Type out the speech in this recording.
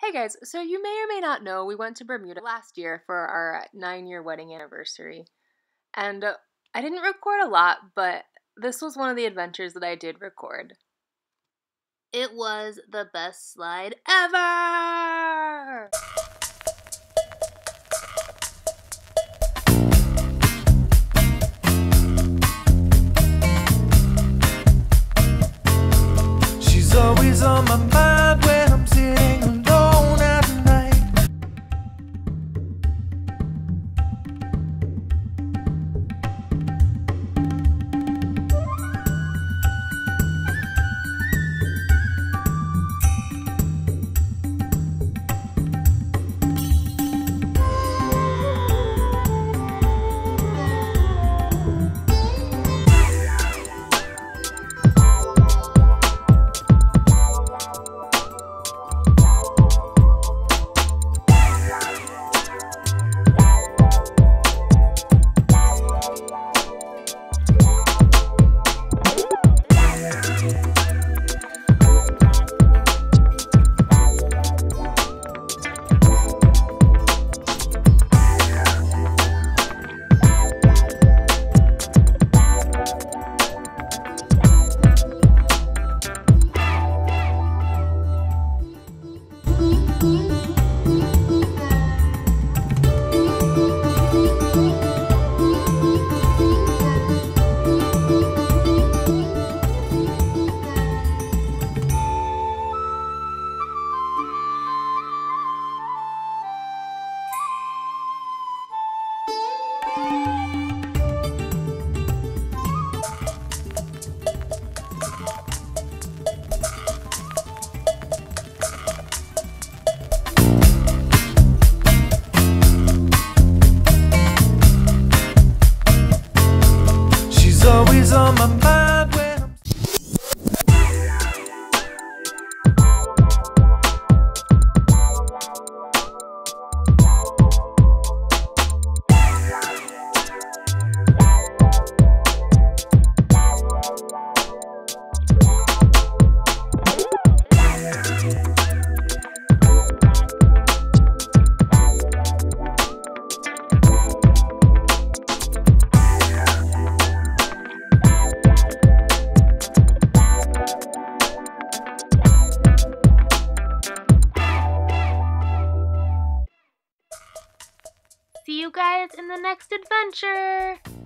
Hey guys, so you may or may not know we went to Bermuda last year for our 9-year wedding anniversary. And I didn't record a lot, but this was one of the adventures that I did record. It was the best slide ever! She's always on my mind when I'm sitting alone at night. Always on my mind when I'm See you guys in the next adventure!